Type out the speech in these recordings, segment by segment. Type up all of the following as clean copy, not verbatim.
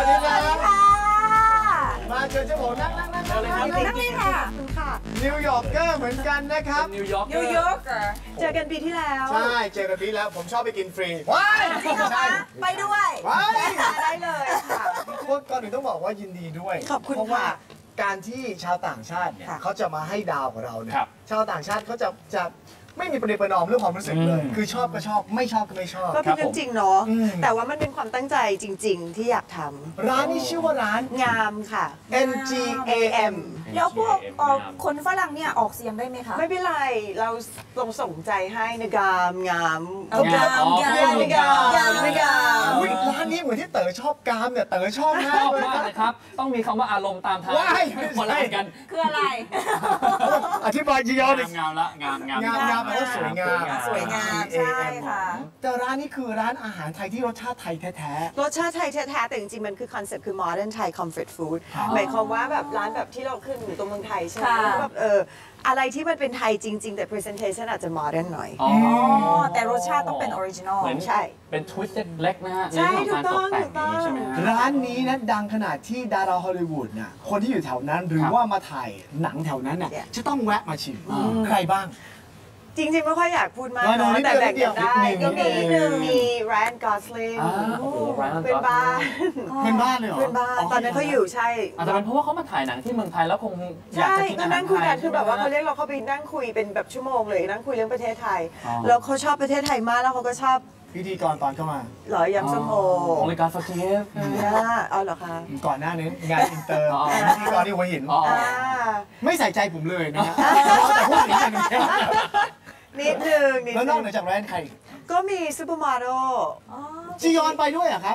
ดีค่ะมาเจอเจ้าผมนั่งเลยค่ะนิวยอร์กเกอร์เหมือนกันนะครับนิวยอร์กเจอกันปีที่แล้วใช่เจอกันปีแล้วผมชอบไปกินฟรีว้ายใช่ไปด้วยได้เลยค่ะก่อนอื่นต้องบอกว่ายินดีด้วยขอบคุณเพราะว่าการที่ชาวต่างชาติเนี่ยเขาจะมาให้ดาวกับเราเนี่ยชาวต่างชาติเขาจะไม่มีประเด็นประนอมเรื่องความรู้สึกเลยคือชอบก็ชอบไม่ชอบก็ไม่ชอบก็เป็นเรื่องจริงเนาะแต่ว่ามันเป็นความตั้งใจจริงๆที่อยากทำร้านนี้ชื่อว่าร้านงามค่ะ NGAM แล้วพวกคนฝรั่งเนี่ยออกเสียงได้ไหมคะไม่เป็นไรเราส่งใจให้นะงามงามร้านนี้เหมือนที่เต๋อชอบกามเนี่ยเต๋อชอบมากเลยครับต้องมีคำว่าอารมณ์ตามท้ายคนละกันคืออะไรอธิบายจียอนงามละงามแปลว่าสวยงามใช่ค่ะแต่ร้านนี้คือร้านอาหารไทยที่รสชาติไทยแท้ๆรสชาติไทยแท้ๆแต่จริงๆมันคือคอนเซ็ปต์คือ modern Thai comfort food หมายความว่าแบบร้านแบบที่เราขึ้นอยู่ตรงเมืองไทยใช่ไหมแบบอะไรที่มันเป็นไทยจริงๆแต่ presentation อาจจะ modern หน่อยแต่รสชาติต้องเป็น original ใช่เป็นทวิสต์เล็กนะฮะใช่ถูกต้องใช่ไหมร้านนี้นะดังขนาดที่ดาราฮอลลีวูดน่ะคนที่อยู่แถวนั้นหรือว่ามาถ่ายหนังแถวนั้นน่ะจะต้องแวะมาชิมใครบ้างจริงๆไม่ค่อยอยากพูดมากแต่แบ่งกันได้ก็มีแรนด์กอสลิงเป็นบ้านเลยเหรอเป็นบ้านตอนนั้นเขาอยู่ใช่อาจจะเป็นเพราะว่าเขามาถ่ายหนังที่เมืองไทยแล้วคงอยากจะกินอาหารไทยก็นั่งคุยกันคือแบบว่าเขาเรียกเราเข้าไปนั่งคุยเป็นแบบชั่วโมงเลยนั่งคุยเรื่องประเทศไทยแล้วเขาชอบประเทศไทยมากแล้วเขาก็ชอบพิธีกรตอนเข้ามาหรอยำส้มโอรายการฟักเทปเอาเหรอคะก่อนหน้านี้งานอินเตอร์พิธีกรที่หัวหินไม่ใส่ใจผมเลยนะฮะแต่พูดอย่างนี้นิดนึงแล้วนอกจากแบรนด์ใครก็มีซูเปอร์โมเดลจียอนไปด้วยอะครับ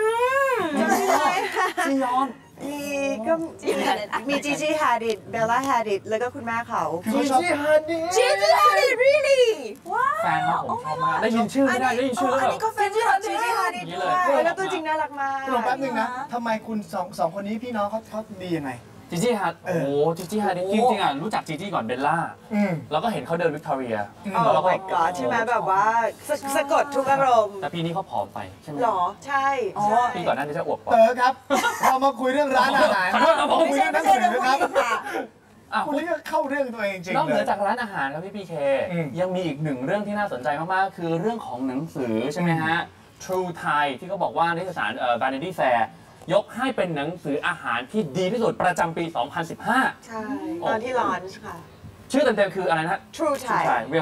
จียอนมีจีจีฮาดิดเบลล่าฮาดิดแล้วก็คุณแม่เขาจีจีฮาดิด really ว้าวแฟนเขาผมชอบมากได้ยินชื่อไม่ได้ยินชื่อแล้วอันนี้ก็แฟนของจีจีฮาดิดด้วยแล้วตัวจริงน่ารักมากลองแป๊บนึงนะทำไมคุณสองคนนี้พี่น้องเขาดียังไงจีจี้ฮัทโอ้จีจี้ฮัทจริงๆอ่ะรู้จักจีจี้ก่อนเบลล่าแล้วก็เห็นเขาเดินวิกตอเรียแล้วก็ใช่ไหมแบบว่าสะกดทุกอารมณ์แต่ปีนี้เขาผอมไปใช่ไหมหรอใช่ปีก่อนหน้านี้จะอวบกว่าครับเรามาคุยเรื่องร้านอาหารขอโทษนะผมคุยเรื่องหนังสือครับคุณนี่ก็เข้าเรื่องตัวเองจริงนอกเหนือจากร้านอาหารครับพี่พีเคยังมีอีกหนึ่งเรื่องที่น่าสนใจมากๆคือเรื่องของหนังสือใช่ไหมฮะ True Thai ที่เขาบอกว่านิตยสารVanity Fairยกให้เป็นหนังสืออาหารที่ดีที่สุดประจำปี 2015 ใช่ตอนที่ลอนช์ค่ะชื่อเต็มๆคืออะไรนะ True Thai Real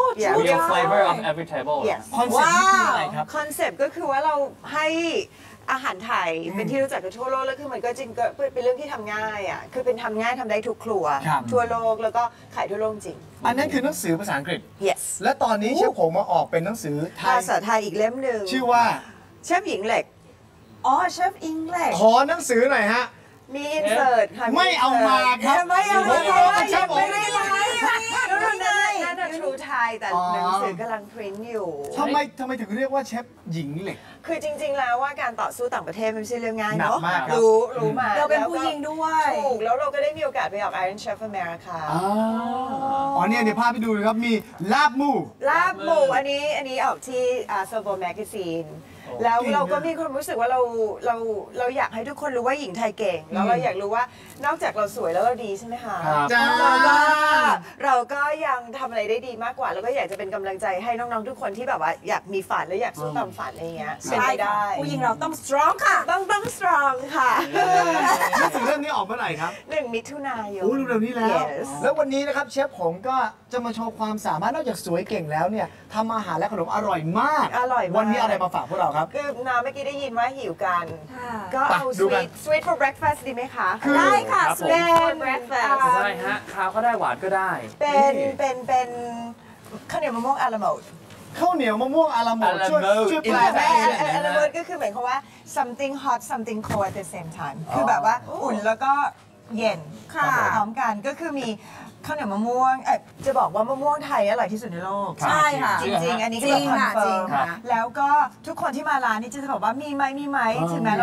Flavor of Every Table คอนเซ็ปต์นี่คืออะไรครับคอนเซ็ปต์ก็คือว่าเราให้อาหารไทยเป็นที่รู้จักกันทั่วโลกแล้วคือมันก็จริงก็เป็นเรื่องที่ทำง่ายอ่ะคือเป็นทำง่ายทำได้ทุกครัวทั่วโลกแล้วก็ขายทั่วโลกจริงอันนั้นคือหนังสือภาษาอังกฤษ yes และตอนนี้เชฟผงมาออกเป็นหนังสือภาษาไทยอีกเล่มหนึ่งชื่อว่าเชฟหญิงเหล็กเชฟอิงเล็กขอหนังสือหน่อยฮะมีอินเสิร์ตค่ะไม่เอามาครับไม่เอามาไม่ได้ไหมน่าจะ True Thai แต่หนังสือกำลังพริ้นอยู่ทำไมถึงเรียกว่าเชฟหญิงเหล็กคือจริงๆแล้วว่าการต่อสู้ต่างประเทศไม่ใช่เรื่องง่ายเนาะรู้มาเราเป็นผู้หญิงด้วยถูกแล้วเราก็ได้มีโอกาสไปออก Iron Chef America เนี่ยเดี๋ยวพาไปดูเลยครับมีลาบหมูอันนี้ออกที่Sobo Magazineแล้วเราก็มีความรู้สึกว่าเราอยากให้ทุกคนรู้ว่าหญิงไทยเก่งแล้วเราอยากรู้ว่านอกจากเราสวยแล้วเราดีใช่ไหมคะเราก็ยังทำอะไรได้ดีมากกว่าแล้วก็อยากจะเป็นกำลังใจให้น้องๆทุกคนที่แบบว่าอยากมีฝันและอยากสู้ตามฝันอะไรเงี้ยเป็นไปได้ผู้หญิงเราต้อง strong ค่ะต้อง strong ค่ะหนังสือเรื่องนี้ออกเมื่อไหร่ครับ 1 มิถุนายนเร็วนี้แล้ววันนี้นะครับเชฟผมก็จะมาโชว์ความสามารถนอกจากสวยเก่งแล้วเนี่ยทำอาหารและขนมอร่อยมากวันนี้อะไรมาฝากพวกเราครับคือน้าเมื่อกี้ได้ยินว่าหิวกันก็เอา sweet for breakfast ดีไหมคะได้ค่ะ sweet for breakfast ใช่ฮะข้าวก็ได้หวานก็ได้เป็นข้าวเหนียวมะม่วงอาลาโมดข้าวเหนียวมะม่วงอาลาโมดช่วยแปลอาลาโมดก็คือหมายความว่า something hot something cold at the same time คือแบบว่าอุ่นแล้วก็เย็นพร้อมกันก็คือมีข้าวเหนียวมะม่วงจะบอกว่ามะม่วงไทยอร่อยที่สุดในโลกใช่ค่ะจริงๆอันนี้ก็คอนเฟิร์มแล้วก็ทุกคนที่มาร้านนี้จะบอกว่ามีไหมถึงแม้เรา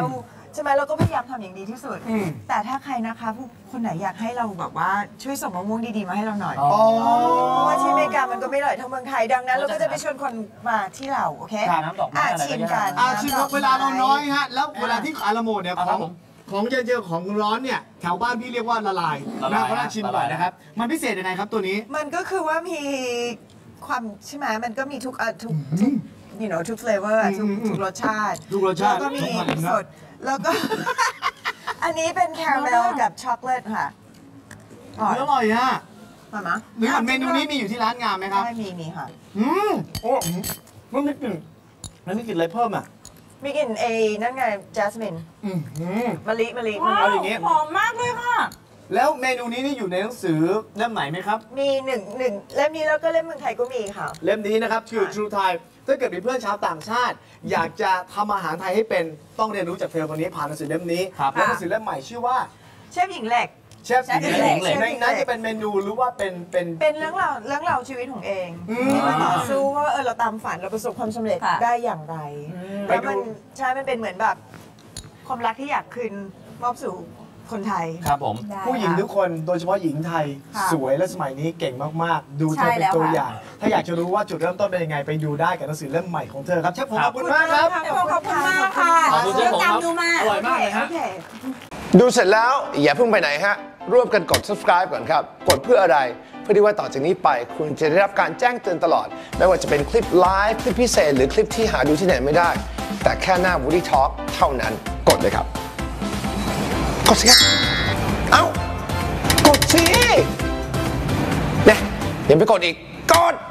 ใช่ไหมเราก็พยายามทำอย่างดีที่สุด แต่ถ้าใครนะคะผู้คนไหนอยากให้เราแบบว่าช่วยส่งมะม่วงดีๆมาให้เราหน่อย เพราะว่าที่อเมริกามันก็ไม่อร่อยเท่าเมืองไทยดังนั้นเราก็จะไปชวนคนมาที่เราโอเคน้ำดอกไม้อะไรชิมกันชิมเวลาเราน้อยฮะแล้วเวลาที่ขายละโมดเนี่ยของเจอของร้อนเนี่ยแถวบ้านพี่เรียกว่าละลายนะเพราะชิมก่อนนะครับมันพิเศษยังไงครับตัวนี้มันก็คือว่ามีความใช่ไหมมันก็มีทุกyou know ทุก flavor ทุกรสชาติแล้วก็มีสดแล้วก็ อันนี้เป็นคาราเมลกับช็อกโกแลตค่ะอร่อยอ่ะมาหรือเมนูนี้มีอยู่ที่ร้านงามไหมครับไม่มีค่ะโอ้มันไม่กลิ่นอะไรเพิ่มอ่ะมีกลิ่นนั่นไงจัสมินมะลิเอาอย่างงี้หอมมากเลยค่ะแล้วเมนูนี้นี่อยู่ในหนังสือเล่มไหนไหมครับมีหนึ่งเล่มนี้แล้วก็เล่มเมืองไทยก็มีค่ะเล่มนี้นะครับคือ True Thai ถ้าเกิดมีเพื่อนชาวต่างชาติอยากจะทำอาหารไทยให้เป็นต้องเรียนรู้จากเธอคนนี้ผ่านหนังสือเล่มนี้และหนังสือเล่มใหม่ชื่อว่าเชฟหญิงเหล็กเชฟหญิงเหล็กในนั้นจะเป็นเมนูหรือว่าเป็นเรื่องราวชีวิตของเองที่มาต่อสู้ว่าเราตามฝันเราประสบความสำเร็จได้อย่างไรแล้วมันใช่มันเป็นเหมือนแบบความรักที่อยากคืนมอบสู่คนไทยครับผมผู้หญิงทุกคนโดยเฉพาะหญิงไทยสวยและสมัยนี้เก่งมากๆดูเธอเป็นตัวอย่างถ้าอยากจะรู้ว่าจุดเริ่มต้นเป็นยังไงไปดูได้กับหนังสือเล่มใหม่ของเธอครับเชฟผมขอบคุณมากครับขอบคุณมากค่ะขอบคุณเชฟผมครับอร่อยมากเลยฮะดูเสร็จแล้วอย่าเพิ่งไปไหนฮะร่วมกันกด subscribe ก่อนครับกดเพื่ออะไรเพื่อที่ว่าต่อจากนี้ไปคุณจะได้รับการแจ้งเตือนตลอดไม่ว่าจะเป็นคลิปไลฟ์คลิปพิเศษหรือคลิปที่หาดูที่ไหนไม่ได้แต่แค่หน้า Woody Talk เท่านั้นกดเลยครับกดสิครับเอ้ากดสิเนี่ยยังไปกดอีกกด